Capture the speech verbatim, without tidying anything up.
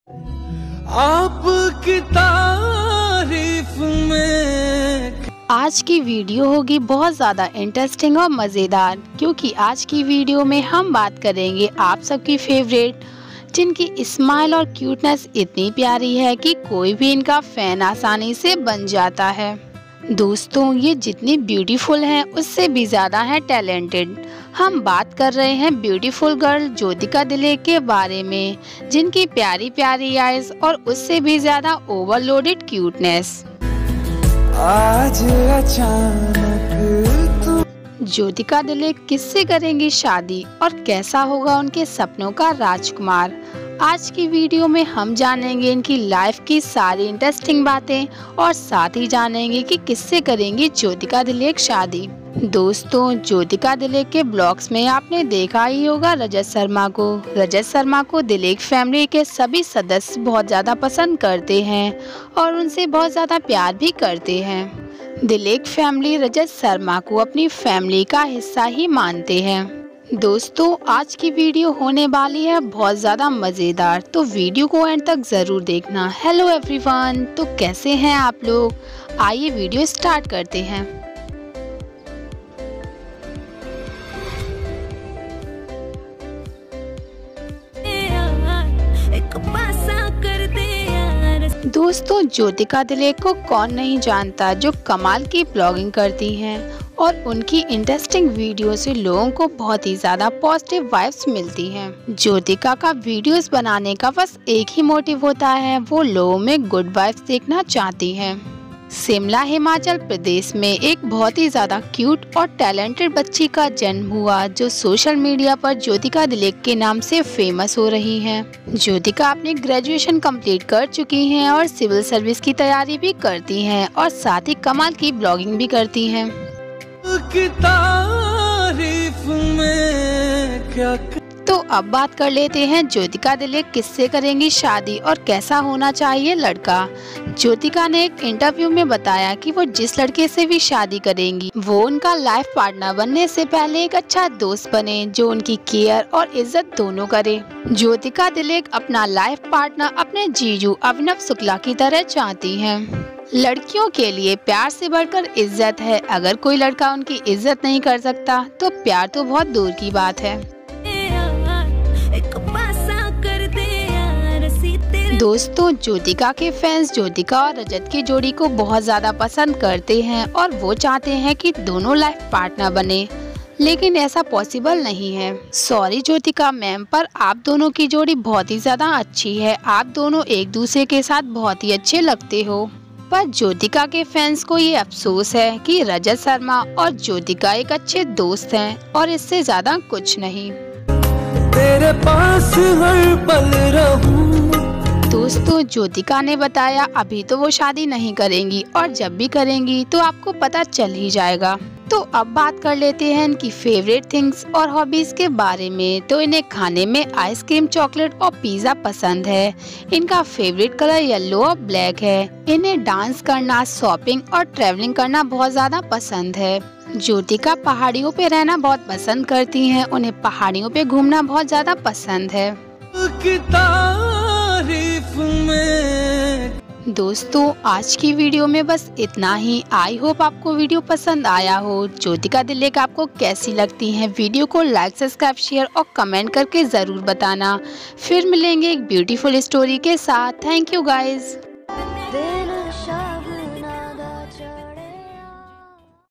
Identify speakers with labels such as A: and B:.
A: आपकी तारीफ में।
B: आज की वीडियो होगी बहुत ज़्यादा इंटरेस्टिंग और मज़ेदार, क्योंकि आज की वीडियो में हम बात करेंगे आप सबकी फेवरेट, जिनकी स्माइल और क्यूटनेस इतनी प्यारी है कि कोई भी इनका फैन आसानी से बन जाता है। दोस्तों, ये जितनी ब्यूटीफुल हैं उससे भी ज़्यादा हैं टैलेंटेड। हम बात कर रहे हैं ब्यूटीफुल गर्ल ज्योतिका दिलेर के बारे में, जिनकी प्यारी प्यारी आइज और उससे भी ज़्यादा ओवरलोडेड क्यूटनेस।
A: आज अचानक तुम
B: ज्योतिका दिलेर किससे करेंगी शादी और कैसा होगा उनके सपनों का राजकुमार। आज की वीडियो में हम जानेंगे इनकी लाइफ की सारी इंटरेस्टिंग बातें और साथ ही जानेंगे कि किससे करेंगी ज्योतिका दिलेर शादी। दोस्तों, ज्योतिका दिलेर के ब्लॉग्स में आपने देखा ही होगा रजत शर्मा को। रजत शर्मा को दिलेर फैमिली के सभी सदस्य बहुत ज़्यादा पसंद करते हैं और उनसे बहुत ज़्यादा प्यार भी करते हैं। दिलेर फैमिली रजत शर्मा को अपनी फैमिली का हिस्सा ही मानते हैं। दोस्तों, आज की वीडियो होने वाली है बहुत ज़्यादा मज़ेदार, तो वीडियो को एंड तक ज़रूर देखना। हेलो एवरीवन, तो कैसे हैं आप लोग? आइए वीडियो स्टार्ट करते हैं। दोस्तों, ज्योतिका दिलेर को कौन नहीं जानता, जो कमाल की ब्लॉगिंग करती हैं और उनकी इंटरेस्टिंग वीडियो से लोगों को बहुत ही ज़्यादा पॉजिटिव वाइब्स मिलती हैं। ज्योतिका का वीडियोस बनाने का बस एक ही मोटिव होता है, वो लोगों में गुड वाइब्स देखना चाहती हैं। शिमला हिमाचल प्रदेश में एक बहुत ही ज़्यादा क्यूट और टैलेंटेड बच्ची का जन्म हुआ, जो सोशल मीडिया पर ज्योतिका दिलेर के नाम से फेमस हो रही हैं। ज्योतिका अपनी ग्रेजुएशन कंप्लीट कर चुकी हैं और सिविल सर्विस की तैयारी भी करती हैं और साथ ही कमाल की ब्लॉगिंग भी करती हैं।
A: की तारीफ में क्या
B: तो अब बात कर लेते हैं ज्योतिका दिलेर किससे करेंगी शादी और कैसा होना चाहिए लड़का। ज्योतिका ने एक इंटरव्यू में बताया कि वो जिस लड़के से भी शादी करेंगी वो उनका लाइफ पार्टनर बनने से पहले एक अच्छा दोस्त बने, जो उनकी केयर और इज्जत दोनों करे। ज्योतिका दिलेर अपना लाइफ पार्टनर अपने जीजू अभिनव शुक्ला की तरह चाहती हैं। लड़कियों के लिए प्यार से बढ़कर इज्जत है। अगर कोई लड़का उनकी इज्जत नहीं कर सकता तो प्यार तो बहुत दूर की बात है। दोस्तों, ज्योतिका के फैंस ज्योतिका और रजत की जोड़ी को बहुत ज़्यादा पसंद करते हैं और वो चाहते हैं कि दोनों लाइफ पार्टनर बने, लेकिन ऐसा पॉसिबल नहीं है। सॉरी ज्योतिका मैम, पर आप दोनों की जोड़ी बहुत ही ज़्यादा अच्छी है। आप दोनों एक दूसरे के साथ बहुत ही अच्छे लगते हो। पर ज्योतिका के फैंस को ये अफसोस है कि रजत शर्मा और ज्योतिका एक अच्छे दोस्त हैं और इससे ज़्यादा कुछ नहीं।
A: तेरे पास हर पल रहूं।
B: दोस्तों, ज्योतिका ने बताया अभी तो वो शादी नहीं करेंगी और जब भी करेंगी तो आपको पता चल ही जाएगा। तो अब बात कर लेते हैं इनकी फेवरेट थिंग्स और हॉबीज के बारे में। तो इन्हें खाने में आइसक्रीम, चॉकलेट और पिज्जा पसंद है। इनका फेवरेट कलर येलो और ब्लैक है। इन्हें डांस करना, शॉपिंग और ट्रैवलिंग करना बहुत ज्यादा पसंद है। ज्योतिका पहाड़ियों पे रहना बहुत पसंद करती हैं। उन्हें पहाड़ियों पे घूमना बहुत ज्यादा पसंद है।
A: की तारीफ में।
B: दोस्तों, आज की वीडियो में बस इतना ही। आई होप आपको वीडियो पसंद आया हो। ज्योतिका दिलेर आपको कैसी लगती हैं? वीडियो को लाइक, सब्सक्राइब, शेयर और कमेंट करके ज़रूर बताना। फिर मिलेंगे एक ब्यूटीफुल स्टोरी के साथ। Thank you guys.